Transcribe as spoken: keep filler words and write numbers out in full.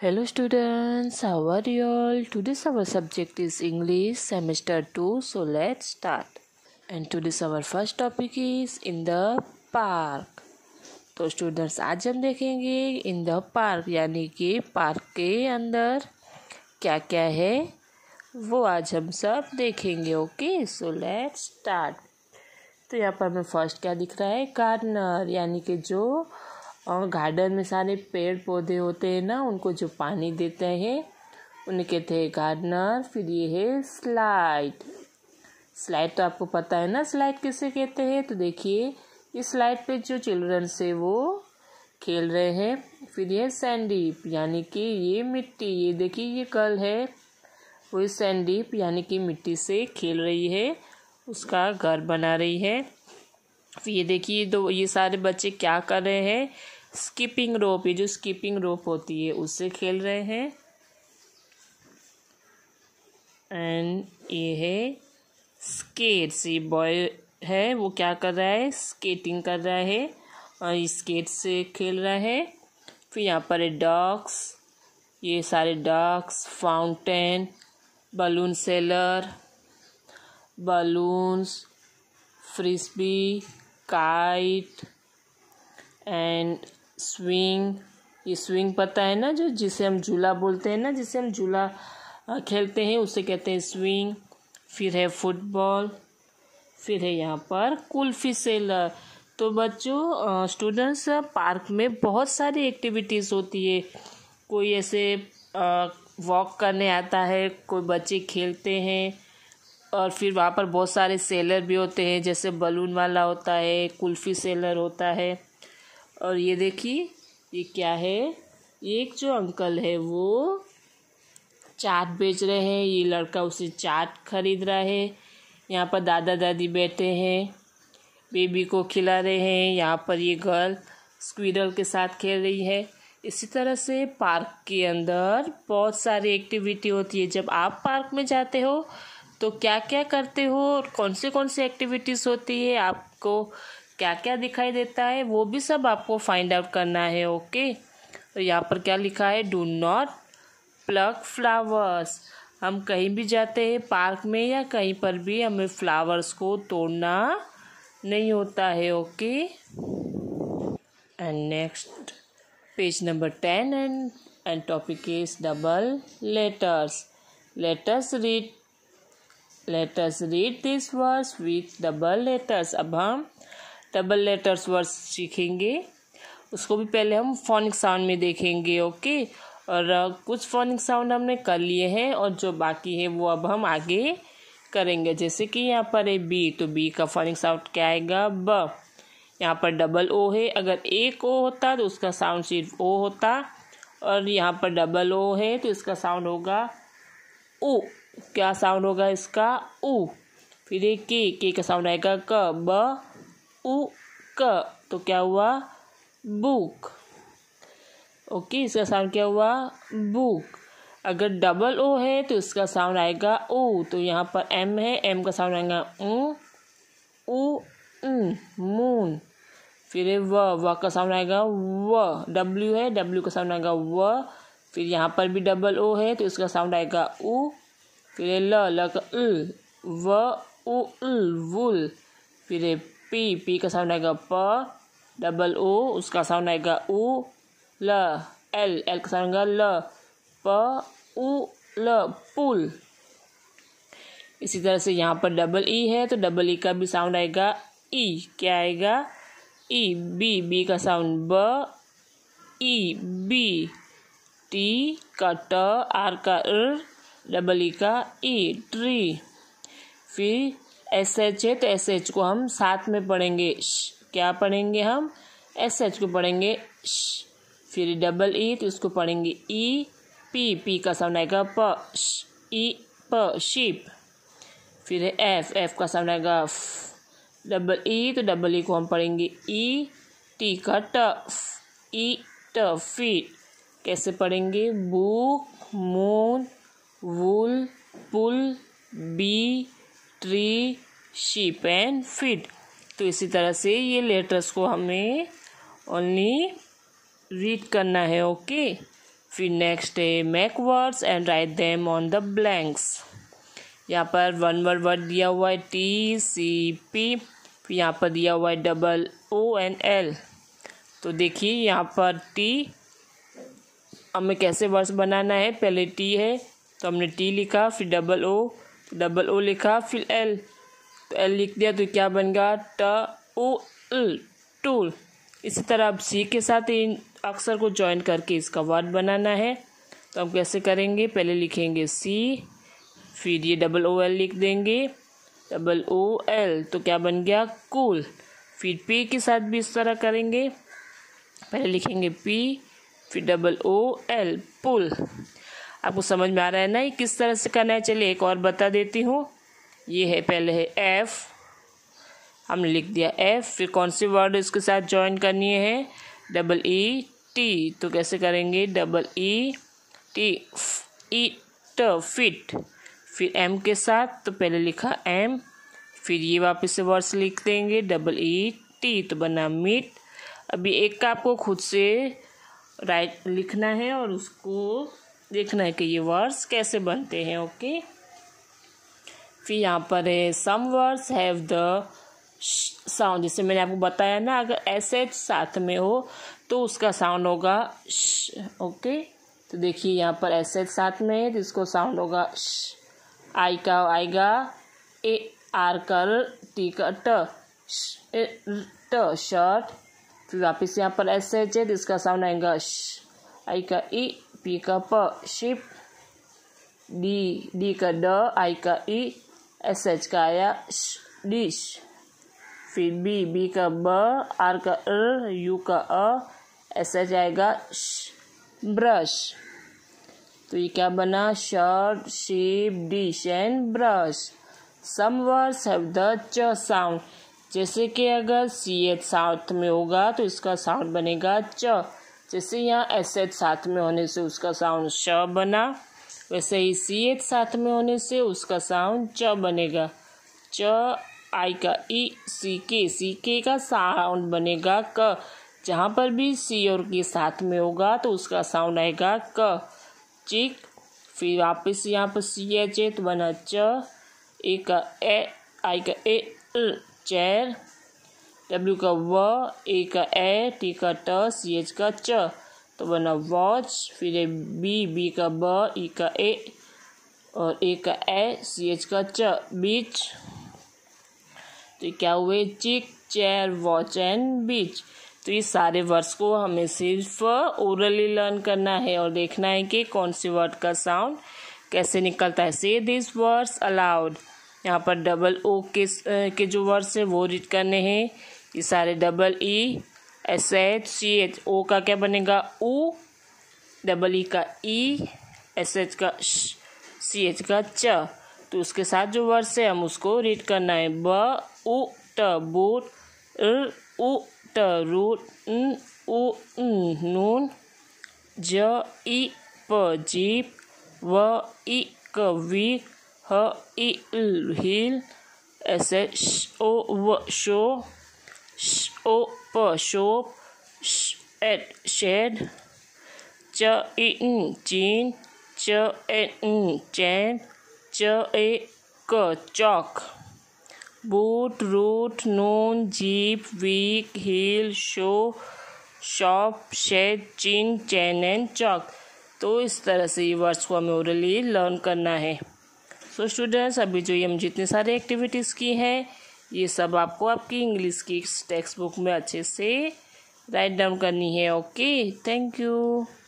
Hello students, how are you all? Today's our subject is English semester two, so let's start. And today's our first topic is in the park. तो students आज हम देखेंगे in the park यानी कि park के अंदर क्या क्या है वो आज हम सब देखेंगे. Okay, so let's start. तो यहाँ पर हमें फर्स्ट क्या दिख रहा है, गार्डनर यानी कि जो और गार्डन में सारे पेड़ पौधे होते हैं ना, उनको जो पानी देते हैं उन्हें कहते हैं गार्डनर. फिर ये है स्लाइड. स्लाइड तो आपको पता है ना, स्लाइड किसे कहते हैं. तो देखिए इस स्लाइड पे जो चिल्ड्रन से वो खेल रहे हैं. फिर ये सैंडीप यानी कि ये मिट्टी. ये देखिए ये गर्ल है, वो सैंडीप यानी कि मिट्टी से खेल रही है, उसका घर बना रही है. फिर ये देखिए दो ये सारे बच्चे क्या कर रहे हैं, स्किपिंग रोप. ये जो स्किपिंग रोप होती है उससे खेल रहे हैं. एंड ये है स्केट्स. ये बॉय है वो क्या कर रहा है, स्केटिंग कर रहा है और स्केट से खेल रहा है. फिर यहाँ पर है डॉग्स. ये सारे dogs, fountain, balloon seller, balloons, frisbee, kite and swing. ये स्विंग पता है ना, जो जिसे हम झूला बोलते हैं ना, जिसे हम झूला खेलते हैं उसे कहते हैं स्विंग. फिर है फुटबॉल. फिर है यहाँ पर कुल्फी सेलर. तो बच्चों स्टूडेंट्स पार्क में बहुत सारी एक्टिविटीज़ होती है. कोई ऐसे वॉक करने आता है, कोई बच्चे खेलते हैं और फिर वहाँ पर बहुत सारे सेलर भी होते हैं, जैसे बलून वाला होता है, कुल्फ़ी सेलर होता है. और ये देखिए ये क्या है, एक जो अंकल है वो चाट बेच रहे हैं. ये लड़का उसे चाट खरीद रहा है. यहाँ पर दादा दादी बैठे हैं, बेबी को खिला रहे हैं. यहाँ पर ये गर्ल स्क्विरल के साथ खेल रही है. इसी तरह से पार्क के अंदर बहुत सारी एक्टिविटी होती है. जब आप पार्क में जाते हो तो क्या क्या करते हो और कौन से कौन से एक्टिविटीज़ होती है, आपको क्या क्या दिखाई देता है, वो भी सब आपको फाइंड आउट करना है. ओके, तो यहाँ पर क्या लिखा है, डू नॉट प्लक फ्लावर्स. हम कहीं भी जाते हैं पार्क में या कहीं पर भी, हमें फ्लावर्स को तोड़ना नहीं होता है. Okay, and next page number ten and and topic is double letters. Letters read Let us read this words with double letters. अब हम डबल लेटर्स वर्ड्स सीखेंगे. उसको भी पहले हम फोनिक साउंड में देखेंगे. ओके, और कुछ फोनिक साउंड हमने कर लिए हैं और जो बाकी है वो अब हम आगे करेंगे. जैसे कि यहाँ पर है बी, तो बी का फोनिक साउंड क्या आएगा, ब. यहाँ पर डबल ओ है, अगर एक ओ होता तो उसका साउंड सिर्फ ओ होता, और यहाँ पर डबल ओ है तो इसका साउंड होगा उ. क्या साउंड होगा इसका, उ. फिर एक के के का साउंड आएगा क, ब उ क, तो क्या हुआ, बुक. ओके, इसका साउंड क्या हुआ, बुक. अगर डबल ओ है तो इसका साउंड आएगा ओ. तो यहाँ पर एम है, एम का साउंड आएगा उ उ न, मून. फिर व, व का साउंड आएगा व. डब्ल्यू है, डब्ल्यू का साउंड आएगा व. फिर यहाँ पर भी डबल ओ है तो इसका साउंड आएगा उ. फिर ल, ल का ल, व उ ल, वुल. फिर पी, पी का साउंड आएगा प. डबल ओ उसका साउंड आएगा उ. ल, एल, एल का साउंड आएगा ल, प उ ल, पुल. इसी तरह से यहाँ पर डबल ई है तो डबल ई का भी साउंड आएगा ई. क्या आएगा, ई. बी, बी का साउंड ब, ई बी. टी का ट, आर का र, डबल ई का ई, ट्री. फिर एस एच है तो एस एच को हम साथ में पढ़ेंगे. श, क्या पढ़ेंगे हम, एस एच को पढ़ेंगे श. फिर डबल ई तो इसको पढ़ेंगे ई. पी, पी का साउंड आएगा प, श, ई प, शीप. फिर एफ, एफ का साउंड आएगा फ. डबल ई तो डबल ई को हम पढ़ेंगे ई. टी का ट, ई ट, फीट. कैसे पढ़ेंगे, book, moon, wool, pull, bee, tree, sheep and feet. तो इसी तरह से ये लेटर्स को हमें ओनली रीड करना है. ओके, फिर नेक्स्ट है make words and write them on the blanks. यहाँ पर वन वर्ड वर्ड दिया हुआ है टी सी पी, फिर यहाँ पर दिया हुआ है डबल ओ एन एल। तो देखिए यहाँ पर टी हमें कैसे वर्ड्स बनाना है, पहले टी है तो हमने टी लिखा, फिर डबल ओ डबल ओ लिखा, फिर एल तो एल लिख दिया, तो क्या बन गया ट ओ एल टूल। इसी तरह अब सी के साथ इन अक्षर को ज्वाइन करके इसका वर्ड बनाना है। तो हम कैसे करेंगे, पहले लिखेंगे सी, फिर ये डबल ओ एल लिख देंगे, डबल ओ एल तो क्या बन गया कूल। फिर पी के साथ भी इस तरह करेंगे, पहले लिखेंगे पी फिर डबल ओ एल पुल। आपको समझ में आ रहा है ना ये किस तरह से करना है। चलिए एक और बता देती हूँ। ये है पहले है एफ, हमने लिख दिया एफ, फिर कौन सी वर्ड इसके साथ ज्वाइन करनी है, डबल ई टी। तो कैसे करेंगे, डबल ई टी ई ट फिट। फिर एम के साथ तो पहले लिखा एम, फिर ये वापस से वर्ड्स लिख देंगे डबल ई टी तो बना मीट। अभी एक का आपको खुद से राइट लिखना है और उसको देखना है कि ये वर्ड्स कैसे बनते हैं। ओके, फिर यहाँ पर है some words have the sound. जैसे मैंने आपको बताया ना, अगर एस एच साथ में हो तो उसका साउंड होगा श। ओके, तो देखिए यहाँ पर एस एच साथ में है तो इसको साउंड होगा श। आई का आएगा ए, आर का टी का ट ट शर्ट। फिर वापस यहाँ पर एस एच है तो इसका साउंड आएगा श। आई का ई, पी का प शिप, डी डी का ड, आई का ई, एस एच का आया श डिश। फिर बी बी का ब, आर का अ, यू का अ, एस एच आएगा श ब्रश। तो ये क्या बना, shirt ship dish and brush. Some words have the च साउंड। जैसे कि अगर सी एच साथ में होगा तो इसका साउंड बनेगा च। जैसे यहाँ एस एच साथ में होने से उसका साउंड श बना, वैसे ही सी एच साथ में होने से उसका साउंड च बनेगा च। आई का ई, सी के सी के का साउंड बनेगा क। जहाँ पर भी सी और के साथ में होगा तो उसका साउंड आएगा क चिक। फिर वापस यहाँ पर सी एच है तो बना च। ए का ए, आई का ए चेयर, डब्ल्यू का व, ए का ए, टी का ट, सी एच का च तो बना वॉच। फिर है बी बी का ब, ई का ए और ए का ए, सी एच का च बीच। तो क्या हुए, चिक चेयर वॉच एंड बीच। तो ये सारे वर्ड्स को हमें सिर्फ ओरली लर्न करना है और देखना है कि कौन से वर्ड का साउंड कैसे निकलता है। से दिस वर्ड्स अलाउड। यहाँ पर डबल ओ के के जो वर्ड्स है वो रीड करने हैं। ये सारे double E, S H, C H. O का क्या बनेगा ऊ, डबल ई का ई, एस एच का श, सी एच का च। तो उसके साथ जो वर्ड्स है हम उसको रीड करना है। ब उ ट बूट, र उ ट रूट, न उ न नून, ज ई प जीप, व ई क वीक, ह ई ल हिल, एस एच ओ व शो, श ओ प शोप, श एट शेड, च ई न चीन, च ए न चैन, च ए क चौक। Boot root noon jeep week hill show shop shed chin chain and chalk. तो इस तरह से ये वर्ड्स को हमें ओरली लर्न करना है। सो स्टूडेंट्स, अभी जो ये हम जितने सारे एक्टिविटीज़ की हैं ये सब आपको आपकी इंग्लिश की टेक्स्ट बुक में अच्छे से राइट डाउन करनी है। Okay, thank you.